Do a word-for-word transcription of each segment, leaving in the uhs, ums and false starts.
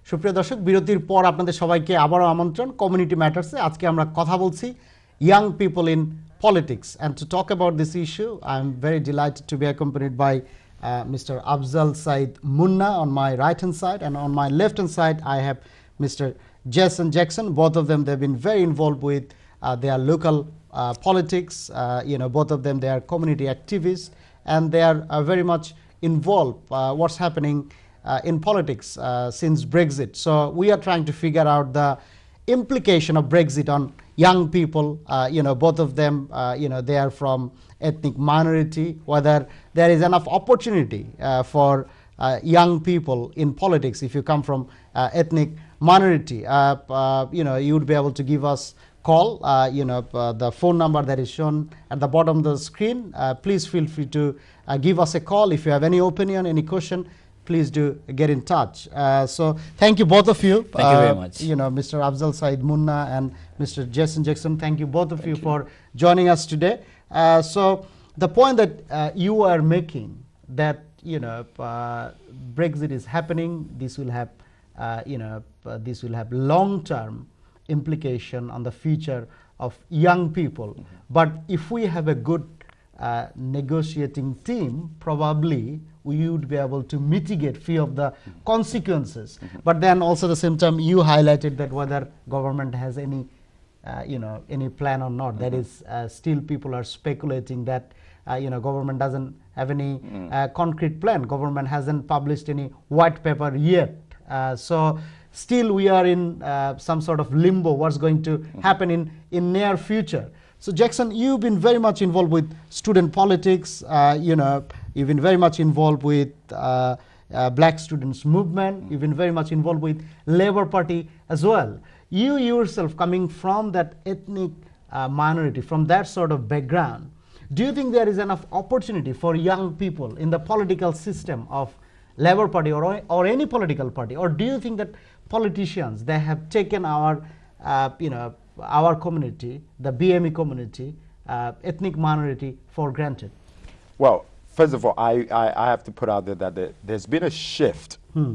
সুপ্রিয় দর্শক, বিরতির পর আপনাদের সবাইকে আবারও আমন্ত্রণ কমিউনিটি ম্যাটার্সে। আজকে আমরা কথা বলছি young people in politics, and to talk about this issue I am very delighted to be accompanied by mister Afzal Said Munna on my right hand side, and on my left hand side I have Mister Jason Jackson. Both of them, they've been very involved with uh, their local uh, politics. Uh, you know, both of them, they are community activists, and they are uh, very much involved uh, what's happening Uh, in politics uh, since Brexit. So we are trying to figure out the implication of Brexit on young people. Uh, you know, both of them, uh, you know, they are from ethnic minority, whether there is enough opportunity uh, for uh, young people in politics if you come from uh, ethnic minority. Uh, uh, you know, you would be able to give us call, uh, you know, uh, the phone number that is shown at the bottom of the screen. Uh, please feel free to uh, give us a call if you have any opinion, any question. Please do get in touch. Uh, so thank you both of you. Thank uh, you very much. You know, Mister Afzal Said Munna and Mister Jason Jackson, thank you both of you, you for joining us today. Uh, so the point that uh, you are making, that you know uh, Brexit is happening, this will have uh, you know uh, this will have long-term implication on the future of young people. Mm-hmm. But if we have a good uh, negotiating team, probably we would be able to mitigate few of the mm-hmm. consequences. Mm-hmm. But then also at the same time you highlighted that whether government has any uh, you know any plan or not. Mm-hmm. That is uh, still people are speculating that uh, you know government doesn't have any mm-hmm. uh, concrete plan. Government hasn't published any white paper yet. Uh, so still we are in uh, some sort of limbo what's going to mm-hmm. happen in in near future. So Jackson, you've been very much involved with student politics. Uh, you know, you've been very much involved with uh, uh, Black students movement. Mm-hmm. You've been very much involved with Labour Party as well. You yourself, coming from that ethnic uh, minority, from that sort of background, do you think there is enough opportunity for young people in the political system of Labour Party or or any political party, or do you think that politicians, they have taken our uh, you know our community, the B M E community, uh, ethnic minority, for granted? Well, first of all, I, I, I have to put out there that the, there's been a shift hmm.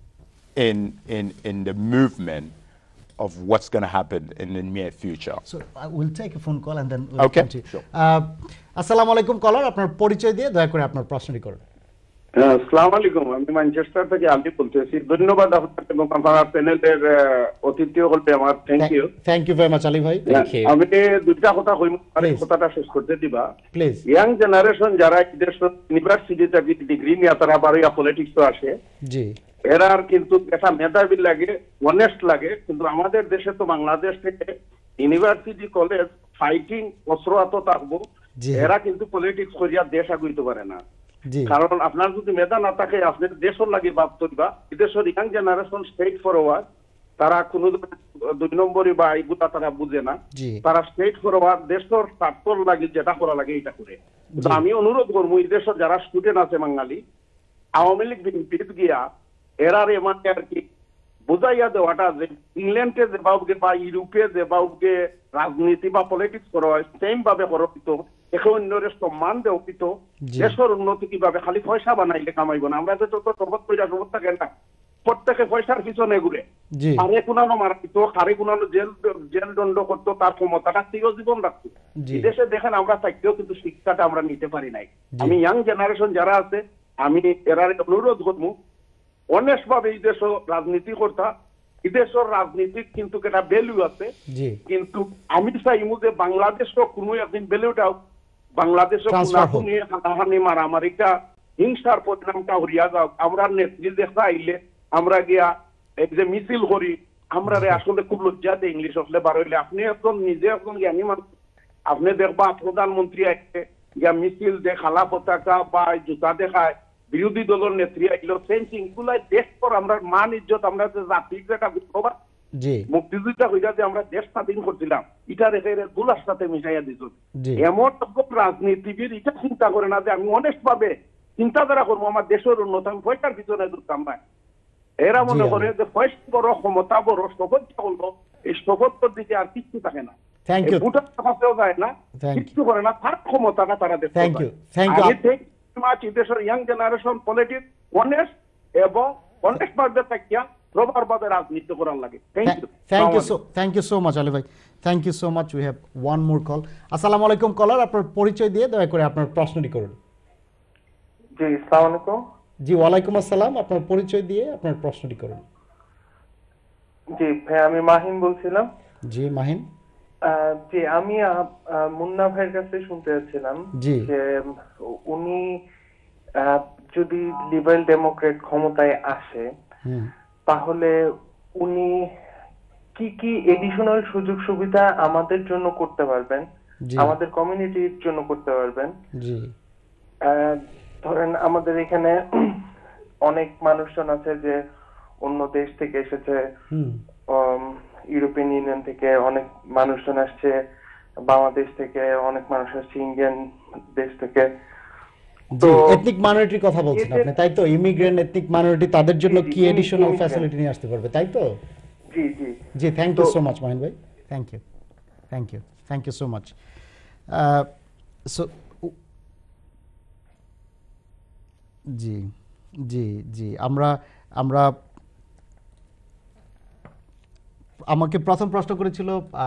in, in, in the movement of what's going to happen in the near future. So I will take a phone call and then we'll okay, continue. sure. Uh, Assalamu alaikum caller, আপনার পরিচয় দিয়ে দয়া করে আপনার প্রশ্নটি করুন। আসসালামু আলাইকুম, আমি ম্যানচেস্টার থেকে আলী বলতেছি। ধন্যবাদ আপনাকে এবং আপনার প্যানেলের অতিথি হতে আমার thank you. Thank you very much Ali ভাই। Thank you. আমি দুইটা কথা কইম, আর কথাটা শেষ করতে দিবা প্লিজ। ইয়াং জেনারেশন যারা দেশ ইউনিভার্সিটি থেকে ডিগ্রি নিয়ে তারা বারোয়া পলিটিক্সে আসে, জি, এরার কিন্তু একটা মেধাবী লাগে, অনেস্ট লাগে, কিন্তু আমাদের দেশে তো বাংলাদেশ থেকে ইউনিভার্সিটি কলেজ ফাইটিং অস্ত্র হাতে থাকবো, এরা কিন্তু পলিটিক্স করিয়া দেশ আগুইতে পারে না। কারণ আপনার যদি মেধা না থাকে আপনার দেশের লাগে ভাব করবা। দেশের ইয়াং জেনারেশন স্ট্রেট ফরওয়ার্ড, তারা কোনো দুই নম্বরই বা এইগুলা তারা বুঝে না, তারা স্ট্রেট ফরওয়ার্ড দেশের স্বার্থর লাগে যেটা করা লাগে এটা করে। আমি অনুরোধ করবো এই দেশের যারা স্টুডেন্ট আছে বাঙালি, আওয়ামী লীগ বিএনপিতে গিয়া এরারে মানে আর কি বুঝাইয়া দেওয়াটা যে ইংল্যান্ডে যে বাবুকে বা ইউরোপে যে বাবুকে রাজনীতি বা পলিটিক্স করা হয় সেম ভাবে করা হইতো, এখন অন্যরে সম্মান দেওয়া হইতো, দেশের উন্নতি কিভাবে খালি পয়সা বানাইলে কামাইব না। আমরা তো সবত পয়সা সবত থাকে না, প্রত্যেকে পয়সার পিছনে ঘুরে, কারে কোনানো মারা দিত, কারে কোনানো জেল জেল দণ্ড করতো, তার ক্ষমতাটা চির জীবন রাখতো। বিদেশে দেখেন আমরা থাকতেও কিন্তু শিক্ষাটা আমরা নিতে পারি নাই। আমি ইয়াং জেনারেশন যারা আছে আমি এরারে অনুরোধ করবো অনেস্ট ভাবে এই দেশ রাজনীতি করতা। এই দেশের রাজনীতির কিন্তু একটা ভ্যালু আছে, কিন্তু আমি চাইমু যে বাংলাদেশও কোনো একদিন ভ্যালুটাও বাংলাদেশের কোনাকুনি হানাহানি মারামারিটা হিংসার পরিণামটা হরিয়া যাও। আমরা নেত্রী দেখা আইলে আমরা গিয়া এই যে মিছিল করি, আমরা আসলে খুব লজ্জা দেয় ইংলিশ আসলে বার হইলে। আপনি একজন নিজে একজন জ্ঞানী মানুষ, আপনি দেখবা প্রধানমন্ত্রী আইলে গিয়া মিছিল যে খালা পতাকা বা জুতা দেখায়, বিরোধী দলের নেত্রী আইলো, সেন্সিং গুলাই দেশ পর আমরা মান ইজ্জত, আমরা যে জাতির একটা বিপ্লব মুক্তিযুদ্ধ হইয়া যে আমরা দেশ স্বাধীন করছিলাম, এটা রেখে গুলার সাথে মিশাইয়া দিত। এমন রাজনীতিবিদ এটা চিন্তা করে না যে আমি অনেস্ট ভাবে চিন্তাধারা করবো আমার দেশের উন্নত, আমি পয়সার পিছনে দূরতাম না। এরা মনে করে যে পয়সা বড়, ক্ষমতা বড়, শপথ করলো, এই শপথের দিকে আর কিচ্ছু থাকে না, ভোটার কাছেও যায় না, কিচ্ছু করে না, তার ক্ষমতাটা তারা দেখতে। দেশের ইয়াং জেনারেশন পলিটিক্স অনেস্ট এবং অনেস্ট ভাবে থাকিয়া প্রবারভাবে রাজনীতি করার লাগে। Thank you. Thank you so thank you so much Ali ভাই, thank you so much. We have one more call. আসসালামু আলাইকুম কলার, আপনার পরিচয় দিয়ে দয়া করে আপনার প্রশ্নটি করুন। জি আসসালামু আলাইকুম। জি ওয়ালাইকুম আসসালাম, আপনার পরিচয় দিয়ে আপনার প্রশ্নটি করুন। জি ভাই, আমি মাহিন বলছিলাম। জি মাহিন। জি আমি মুন্না ভাইয়ের কাছে শুনতে যাচ্ছিলাম যে উনি যদি লিবারেল ডেমোক্রেট ক্ষমতায় আসে তাহলে উনি কি কি এডিশনাল সুযোগ সুবিধা আমাদের জন্য করতে পারবেন, আমাদের কমিউনিটির জন্য করতে পারবেন। জি ধরেন আমাদের এখানে অনেক মানুষজন আছে যে অন্য দেশ থেকে এসেছে, ইউরোপিয়ান ইউনিয়ন থেকে অনেক মানুষজন আসছে, বাংলাদেশ থেকে অনেক মানুষ আসছে, ইন্ডিয়ান দেশ থেকে। জি এথনিক মাইনরিটির কথা বলছেন আপনি, তাই তো? ইমিগ্রেন্ট এথনিক মাইনরিটি, তাদের জন্য কি এডিশনাল ফ্যাসিলিটি নিয়ে আসতে পারবে, তাই তো? জি জি জি thank you so much Mahin ভাই, thank you thank you thank you so much. So জি জি জি আমরা আমরা আমাকে প্রথম প্রশ্ন করেছিল,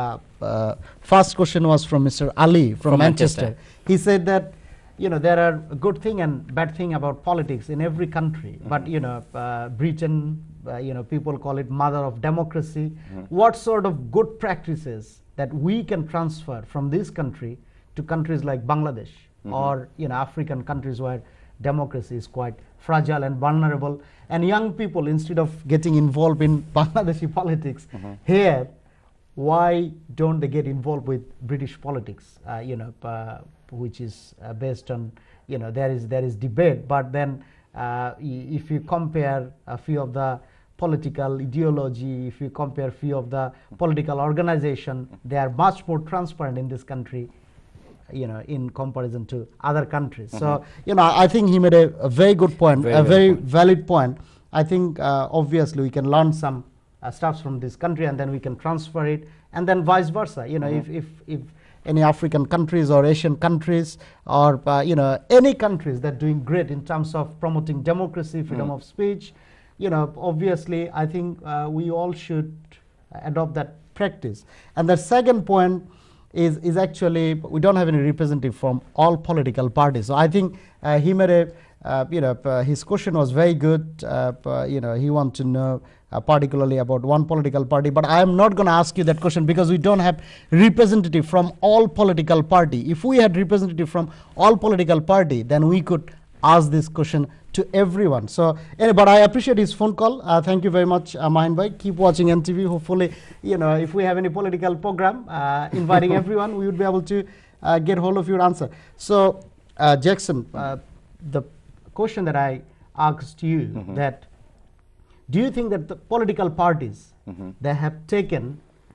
first question was from mister Ali from Manchester. He said that you know there are good thing and bad thing about politics in every country, mm-hmm. but you know uh, Britain, uh, you know people call it mother of democracy. Mm-hmm. What sort of good practices that we can transfer from this country to countries like Bangladesh, mm-hmm. or you know African countries where democracy is quite fragile and vulnerable, and young people, instead of getting involved in Bangladeshi politics, mm-hmm. here, why don't they get involved with British politics, uh, you know uh, which is uh, based on, you know there is there is debate, but then uh, if you compare a few of the political ideology, if you compare few of the political organization, they are much more transparent in this country, you know in comparison to other countries. Mm-hmm. So you know I think he made a, a very good point, very a very point. valid point. I think uh, obviously we can learn some uh, stuff from this country and then we can transfer it, and then vice versa. You know mm-hmm. if if if any African countries or Asian countries or uh, you know any countries that are doing great in terms of promoting democracy, freedom mm. of speech, you know obviously I think uh, we all should adopt that practice. And the second point is is actually we don't have any representative from all political parties, so I think uh, he made a uh, you know uh, his question was very good. Uh, uh, you know he wants to know Uh, particularly about one political party, but I am not going to ask you that question because we don't have representative from all political party. If we had representative from all political party, then we could ask this question to everyone. So, anyway, but I appreciate his phone call. Uh, thank you very much, uh, Mahin bhai. Keep watching M T V. Hopefully, you know, if we have any political program uh, inviting everyone, we would be able to uh, get hold of your answer. So, uh, Jackson, uh, the question that I asked you, mm-hmm. that do you think that the political parties mm-hmm. they have taken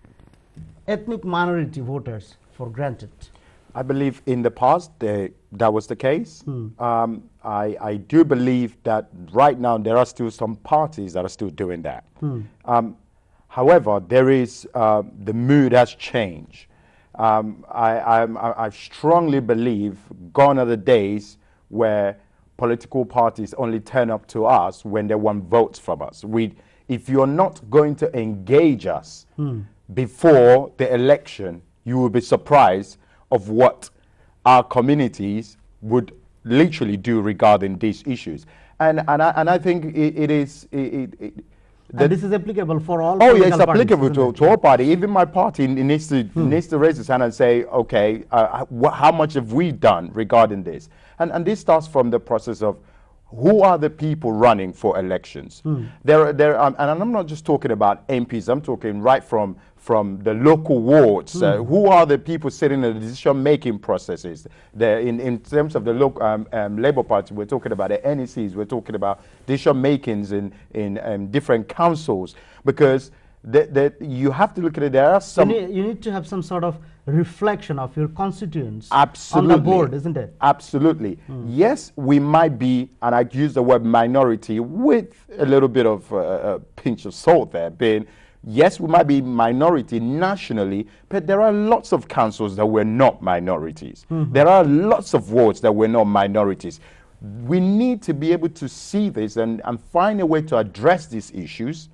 ethnic minority voters for granted? I believe in the past they, that was the case. Hmm. Um, I, I do believe that right now there are still some parties that are still doing that. Hmm. Um, however, there is uh, the mood has changed. Um, I, I, I strongly believe gone are the days where political parties only turn up to us when they want votes from us. We, if you're not going to engage us hmm. before the election, you will be surprised of what our communities would literally do regarding these issues. And and I, and I think it, it is. It, it, it, and this is applicable for all. Oh yes, it's applicable to, to all parties. Even my party needs to hmm. needs to raise its hand and say, okay, uh, wh how much have we done regarding this? And, and this starts from the process of who are the people running for elections. Hmm. There, there, um, and I'm not just talking about M Ps, I'm talking right from, from the local wards. Hmm. Uh, who are the people sitting in the decision-making processes? The, in, in terms of the local um, um, Labour Party, we're talking about the N E Cs, we're talking about decision-makings in, in um, different councils, because the, the, you have to look at it, there are some... You need, you need to have some sort of reflection of your constituents Absolutely. on the board, isn't it? Absolutely. Mm. Yes, we might be, and I use the word minority with a little bit of uh, a pinch of salt there, being, yes, we might be minority nationally, but there are lots of councils that we're not minorities. Mm-hmm. There are lots of wards that we're not minorities. We need to be able to see this and, and find a way to address these issues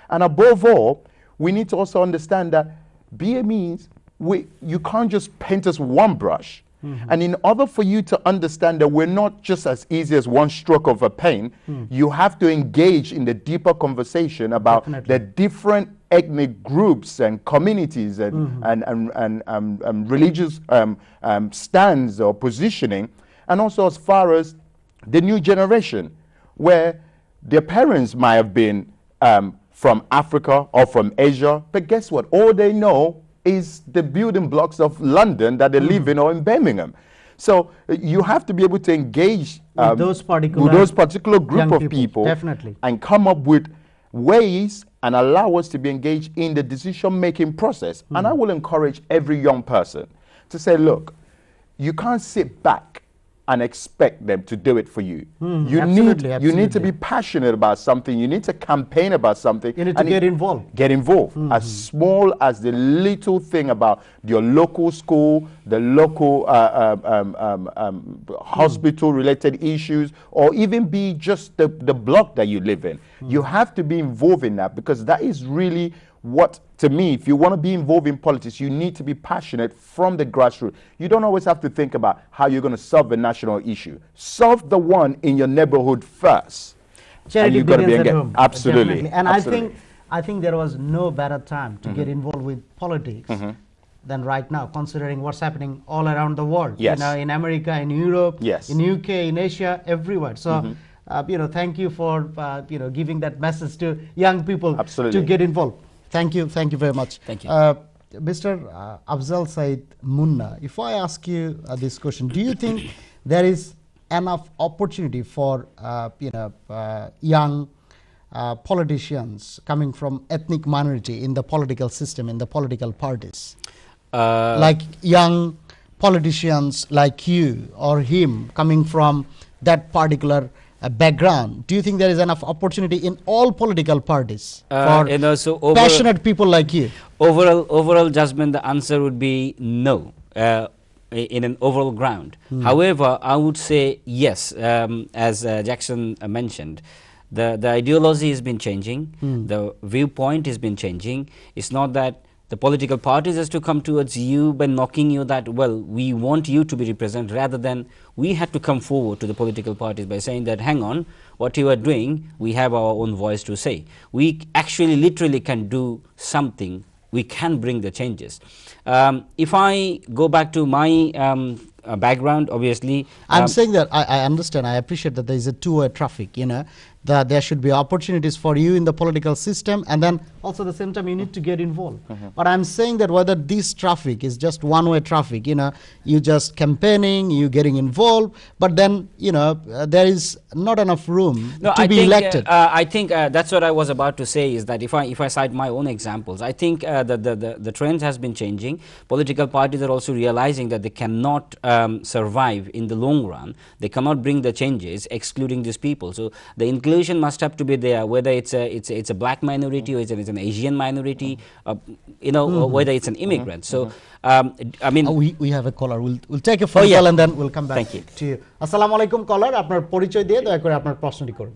And above all, we need to also understand that B M Es, we, you can't just paint us with one brush. Mm-hmm. And in order for you to understand that we're not just as easy as one stroke of a pen, mm. you have to engage in the deeper conversation about Definitely. the different ethnic groups and communities and, mm-hmm. and, and, and um, um, religious um, um, stands or positioning, and also as far as the new generation, where their parents might have been um, from Africa or from Asia, but guess what? All they know is the building blocks of London that they mm. live in or in Birmingham. So uh, you have to be able to engage um, with, those particular, with those particular group of people, people definitely. and come up with ways and allow us to be engaged in the decision-making process. Mm. And I will encourage every young person to say, look, you can't sit back and expect them to do it for you. Mm, you absolutely, need absolutely. you need to be passionate about something. You need to campaign about something. You need to get involved. Get involved. Mm-hmm. As small as the little thing about your local school, the local uh, um, um, um, hospital-related issues, or even be just the, the block that you live in. Mm. You have to be involved in that, because that is really what, to me, if you want to be involved in politics, you need to be passionate from the grassroots. You don't always have to think about how you're going to solve a national issue. Solve the one in your neighborhood first. Charity begins at home. Absolutely. Definitely. And Absolutely. I think I think there was no better time to mm-hmm. get involved with politics mm-hmm. than right now, considering what's happening all around the world. Yes. You know, in America, in Europe, yes. in U K, in Asia, everywhere. So. Mm-hmm. uh, you know, thank you for uh, you know giving that message to young people Absolutely. to get involved. Thank you, thank you very much. Thank you. Uh, Mister Uh, Afzal Said Munna, if I ask you uh, this question, do you think there is enough opportunity for uh, you know uh, young uh, politicians coming from ethnic minority in the political system, in the political parties? Uh, like young politicians like you or him coming from that particular uh, background, do you think there is enough opportunity in all political parties uh, for you know, so passionate people like you? Overall, overall judgment, the answer would be no, uh, in an overall ground. Hmm. However, I would say yes, um, as uh, Jackson uh, mentioned, the, the ideology has been changing, hmm. the viewpoint has been changing. It's not that the political parties has to come towards you by knocking you that, well, we want you to be represented, rather than we had to come forward to the political parties by saying that, hang on, what you are doing, we have our own voice to say. We actually literally can do something. We can bring the changes. Um, if I go back to my um, uh, background, obviously. I'm um, saying that I, I understand, I appreciate that there is a two-way traffic, you know, that there should be opportunities for you in the political system, and then also at the same time you need to get involved. Mm-hmm. But I'm saying that whether this traffic is just one-way traffic, you know, you just campaigning, you getting involved, but then, you know, uh, there is not enough room no, to I be think, elected. Uh, uh, I think uh, that's what I was about to say, is that if I if I cite my own examples, I think uh, the, the, the, the trends has been changing. Political parties are also realizing that they cannot um, survive in the long run. They cannot bring the changes excluding these people. So the inclusion must have to be there, whether it's a it's a, it's a black minority or it's an, it's an Asian minority, uh, you know, mm-hmm. or whether it's an immigrant. Mm-hmm. So um, I mean, uh, we we have a caller. We'll we'll take a phone oh, yeah. call and then we'll come back. Thank you. To you. Assalamu alaikum caller. আপনার পরিচয় দিয়ে দয়া করে আপনার প্রশ্নটি করুন.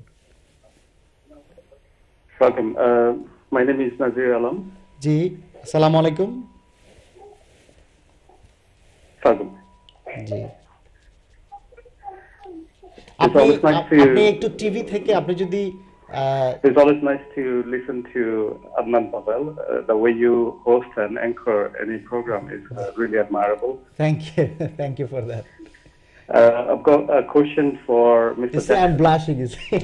Welcome. Uh, my name is Nazir Alam. G, assalamu alaikum. Welcome. G. It's always nice to. আপনি একটু টিভি থেকে আপনি যদি It's always nice to listen to Adnan Pavel. Uh, the way you host and anchor any program is uh, really admirable. Thank you. Thank you for that. Uh, I've got a question for Mister You say I'm blushing, is uh,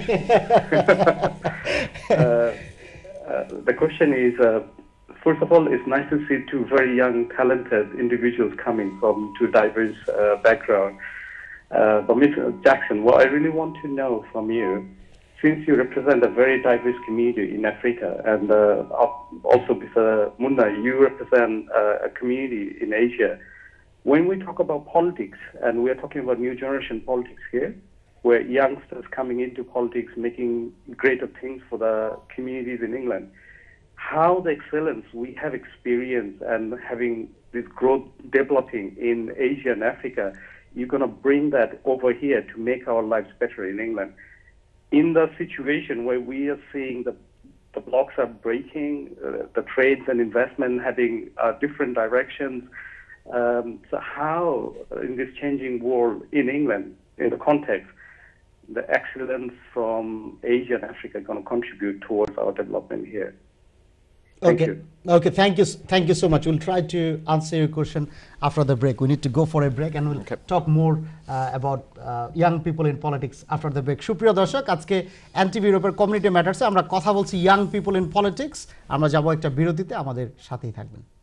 uh, the question is, uh, first of all, it's nice to see two very young, talented individuals coming from two diverse uh, backgrounds. Uh, but Mister Jackson, what I really want to know from you, since you represent a very diverse community in Africa, and uh, also Mister Munna, you represent uh, a community in Asia. When we talk about politics, and we are talking about new generation politics here, where youngsters coming into politics, making greater things for the communities in England, how the excellence we have experienced and having this growth developing in Asia and Africa, you're going to bring that over here to make our lives better in England. In the situation where we are seeing the the blocks are breaking, uh, the trades and investment having uh, different directions. Um, so how, uh, in this changing world in England, in the context, the excellence from Asia and Africa are going to contribute towards our development here? Thank okay. you. Okay, thank you, thank you so much. We'll try to answer your question after the break. We need to go for a break, and we'll okay. talk more uh, about uh, young people in politics after the break. সুপ্রিয় দর্শক, আজকে NTV ইউরোপের community ম্যাটারসে আমরা কথা বলছি young people in politics. আমরা যাব একটা বিরতিতে, আমাদের সাথেই থাকবেন।